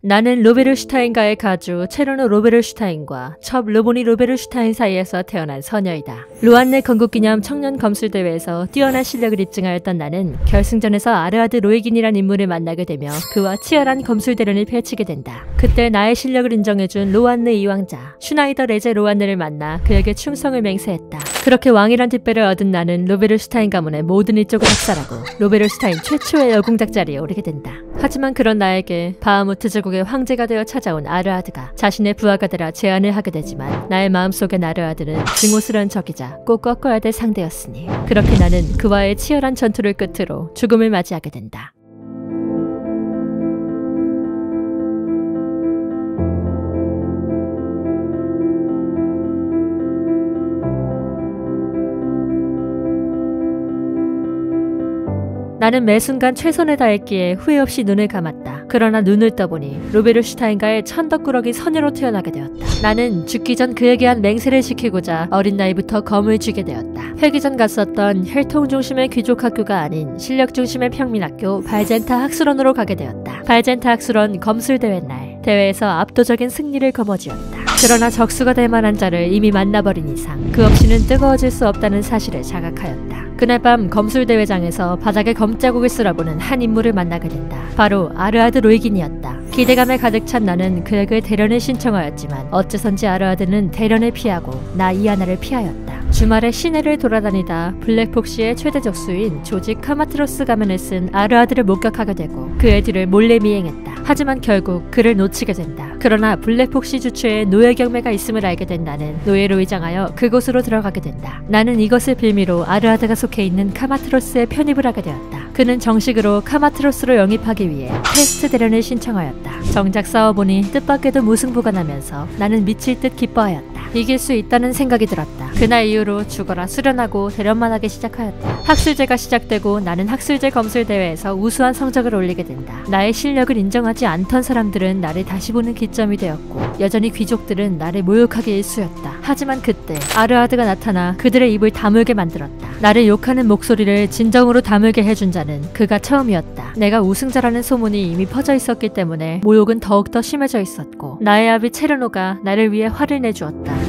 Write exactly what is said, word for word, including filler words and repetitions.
나는 로베르슈타인가의 가주 체르노 로베르슈타인과 첩 르보니 로베르슈타인 사이에서 태어난 소녀이다. 루안네 건국기념 청년 검술대회에서 뛰어난 실력을 입증하였던 나는 결승전에서 아르아드 로이긴이란 인물을 만나게 되며 그와 치열한 검술대련을 펼치게 된다. 그때 나의 실력을 인정해준 로안네 이왕자 슈나이더 레제 로안네를 만나 그에게 충성을 맹세했다. 그렇게 왕이란 뒷배를 얻은 나는 로베르슈타인 가문의 모든 일족을 학살하고 로베르슈타인 최초의 여공작 자리에 오르게 된다. 하지만 그런 나에게 바하무트 제국의 황제가 되어 찾아온 아르아드가 자신의 부하가 되라 제안을 하게 되지만 나의 마음속엔 아르아드는 증오스러운 적이자 꼭 꺾어야 될 상대였으니 그렇게 나는 그와의 치열한 전투를 끝으로 죽음을 맞이하게 된다. 나는 매 순간 최선을 다했기에 후회 없이 눈을 감았다. 그러나 눈을 떠보니 로베르슈타인가의 천덕꾸러기 선녀로 태어나게 되었다. 나는 죽기 전 그에게 한 맹세를 지키고자 어린 나이부터 검을 쥐게 되었다. 회기 전 갔었던 혈통 중심의 귀족 학교가 아닌 실력 중심의 평민학교 발젠타 학술원으로 가게 되었다. 발젠타 학술원 검술대회 날 대회에서 압도적인 승리를 거머쥐었다. 그러나 적수가 될 만한 자를 이미 만나버린 이상 그 없이는 뜨거워질 수 없다는 사실을 자각하였다. 그날 밤 검술대회장에서 바닥에 검자국을 쓸어보는 한 인물을 만나게 된다. 바로 아르아드 로이긴이었다. 기대감에 가득 찬 나는 그에게 대련을 신청하였지만 어째선지 아르아드는 대련을 피하고 나 이하나를 피하였다. 주말에 시내를 돌아다니다 블랙폭시의 최대 적수인 조지 카마트로스 가면을 쓴 아르아드를 목격하게 되고 그의 뒤를 몰래 미행했다. 하지만 결국 그를 놓치게 된다. 그러나 블랙폭시 주최에 노예 경매가 있음을 알게 된 나는 노예로 위장하여 그곳으로 들어가게 된다. 나는 이것을 빌미로 아르아드가 속해 있는 카마트로스에 편입을 하게 되었다. 그는 정식으로 카마트로스로 영입하기 위해 테스트 대련을 신청하였다. 정작 싸워보니 뜻밖에도 무승부가 나면서 나는 미칠 듯 기뻐하였다. 이길 수 있다는 생각이 들었다. 그날 이후로 죽어라 수련하고 대련만 하기 시작하였다. 학술제가 시작되고 나는 학술제 검술대회에서 우수한 성적을 올리게 된다. 나의 실력을 인정하지 않던 사람들은 나를 다시 보는 기점이 되었고 여전히 귀족들은 나를 모욕하기 일쑤였다. 하지만 그때 아르아드가 나타나 그들의 입을 다물게 만들었다. 나를 욕하는 목소리를 진정으로 다물게 해준 자는 그가 처음이었다. 내가 우승자라는 소문이 이미 퍼져 있었기 때문에 모욕은 더욱더 심해져 있었고 나의 아비 체르노가 나를 위해 화를 내주었다.